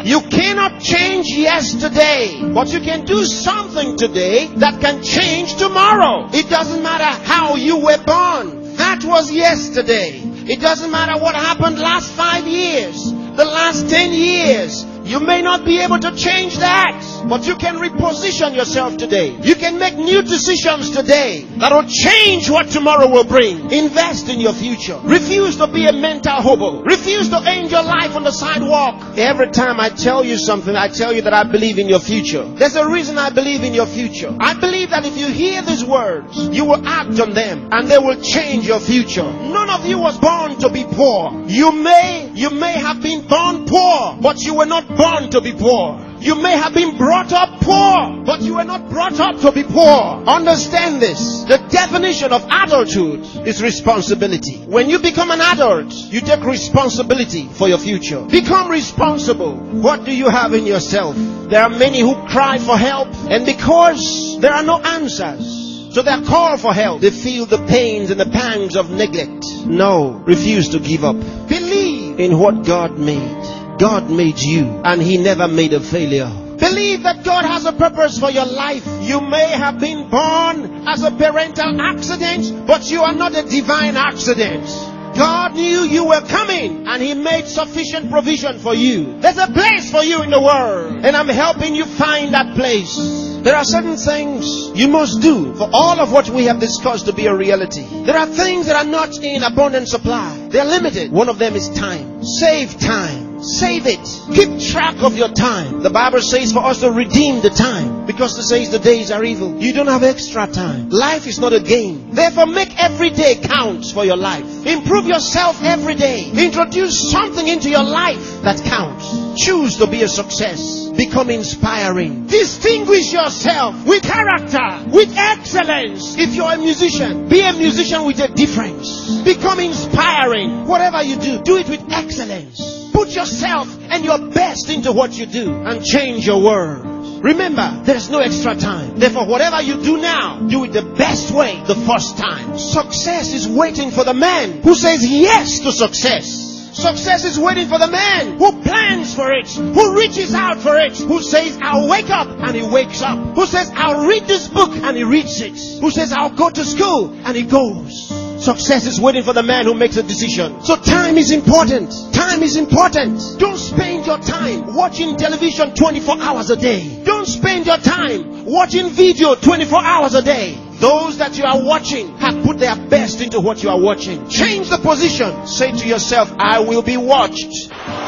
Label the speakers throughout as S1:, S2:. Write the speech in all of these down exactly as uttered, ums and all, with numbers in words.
S1: You cannot change yesterday, but you can do something today that can change tomorrow. It doesn't matter how you were born. That was yesterday. It doesn't matter what happened last five years, the last ten years. You may not be able to change that, but you can reposition yourself today. You can make new decisions today that will change what tomorrow will bring. Invest in your future. Refuse to be a mental hobo. Refuse to end your life on the sidewalk. Every time I tell you something, I tell you that I believe in your future. There's a reason I believe in your future. I believe that if you hear these words, you will act on them and they will change your future. None of you was born to be poor. You may, you may have been born poor, but you were not born to be poor. You may have been brought up poor, but you were not brought up to be poor. Understand this. The definition of adulthood is responsibility. When you become an adult, you take responsibility for your future. Become responsible. What do you have in yourself? There are many who cry for help, and because there are no answers, so they call for help. They feel the pains and the pangs of neglect. No, refuse to give up. Believe in what God made. God made you, and He never made a failure. Believe that God has a purpose for your life. You may have been born as a parental accident, but you are not a divine accident. God knew you were coming, and He made sufficient provision for you. There's a place for you in the world, and I'm helping you find that place. There are certain things you must do for all of what we have discussed to be a reality. There are things that are not in abundant supply. They're limited. One of them is time. Save time. Save it. Keep track of your time. The Bible says for us to redeem the time, because it says the days are evil. You don't have extra time. Life is not a game. Therefore, make every day count for your life. Improve yourself every day. Introduce something into your life that counts. Choose to be a success. Become inspiring. Distinguish yourself with character, with excellence. If you're a musician, be a musician with a difference. Become inspiring. Whatever you do, do it with excellence. Put yourself and your best into what you do and change your world. Remember, there's no extra time. Therefore, whatever you do now, do it the best way the first time. Success is waiting for the man who says yes to success. Success is waiting for the man who plans for it, who reaches out for it, who says, I'll wake up, and he wakes up. Who says, I'll read this book, and he reads it. Who says, I'll go to school, and he goes. Success is waiting for the man who makes a decision. So time is important. Time is important. Don't spend your time watching television twenty-four hours a day. Don't spend your time watching video twenty-four hours a day. Those that you are watching have put their best into what you are watching. Change the position. Say to yourself, I will be watched.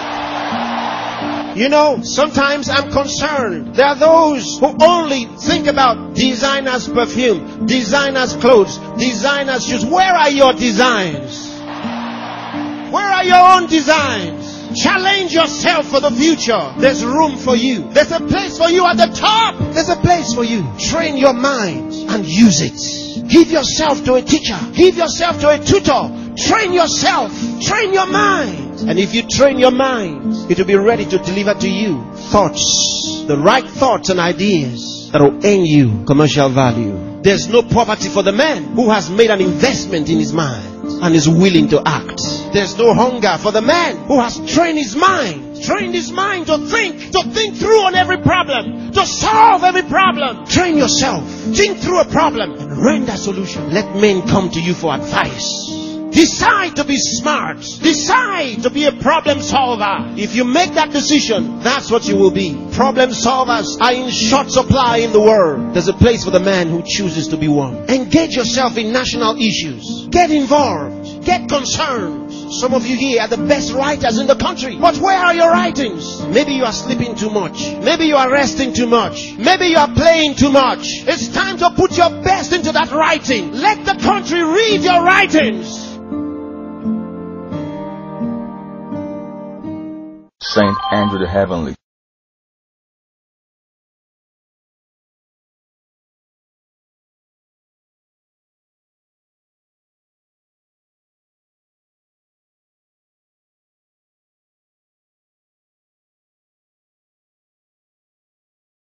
S1: You know, sometimes I'm concerned. There are those who only think about designers' perfume, designers' clothes, designers' shoes. Where are your designs? Where are your own designs? Challenge yourself for the future. There's room for you. There's a place for you at the top. There's a place for you. Train your mind and use it. Give yourself to a teacher. Give yourself to a tutor. Train yourself. Train your mind. And if you train your mind, it will be ready to deliver to you thoughts, the right thoughts and ideas that will earn you commercial value. There's no poverty for the man who has made an investment in his mind and is willing to act. There's no hunger for the man who has trained his mind, trained his mind to think, to think through on every problem, to solve every problem. Train yourself. Think through a problem and render a solution. Let men come to you for advice. Decide to be smart. Decide to be a problem solver. If you make that decision, that's what you will be. Problem solvers are in short supply in the world. There's a place for the man who chooses to be one. Engage yourself in national issues. Get involved. Get concerned. Some of you here are the best writers in the country. But where are your writings? Maybe you are sleeping too much. Maybe you are resting too much. Maybe you are playing too much. It's time to put your best into that writing. Let the country read your writings.
S2: Saint Andrew the Heavenly.